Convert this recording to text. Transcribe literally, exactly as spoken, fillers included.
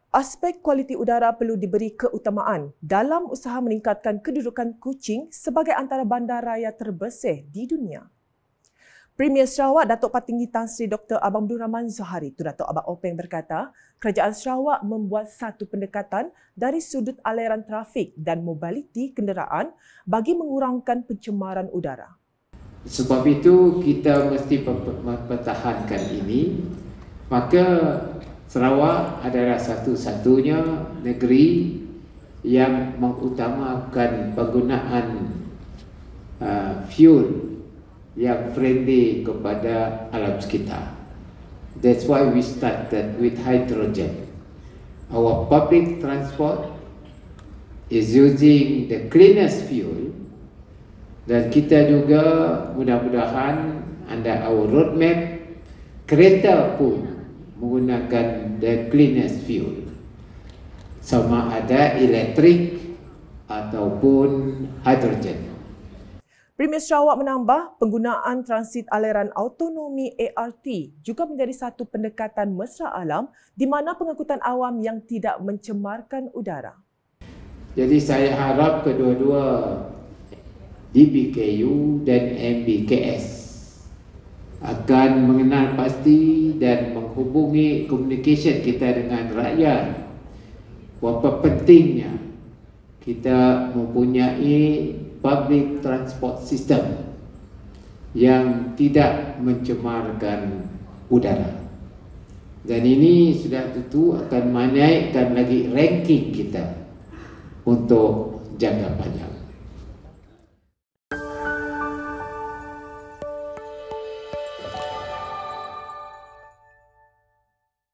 Aspek kualiti udara perlu diberi keutamaan dalam usaha meningkatkan kedudukan Kuching sebagai antara bandar raya terbersih di dunia. Premier Sarawak Datuk Patinggi Tan Sri Doktor Abang Abdul Rahman Zohari Tu Datuk Abang Openg berkata, Kerajaan Sarawak membuat satu pendekatan dari sudut aliran trafik dan mobiliti kenderaan bagi mengurangkan pencemaran udara. Sebab itu kita mesti mempertahankan ini, maka Sarawak adalah satu-satunya negeri yang mengutamakan penggunaan uh, fuel yang friendly kepada alam sekitar. That's why we started with hydrogen. Our public transport is using the cleanest fuel, dan kita juga mudah-mudahan under our roadmap kereta pun menggunakan the cleanest fuel, sama ada elektrik ataupun hidrogen. Premier Sarawak menambah penggunaan transit aliran autonomi A R T juga menjadi satu pendekatan mesra alam di mana pengangkutan awam yang tidak mencemarkan udara. Jadi saya harap kedua-dua D B K U dan M B K S akan mengenal pasti dan menghubungi komunikasi kita dengan rakyat berapa pentingnya kita mempunyai public transport system yang tidak mencemarkan udara. Dan ini sudah tentu akan menaikkan lagi ranking kita untuk jangka panjang.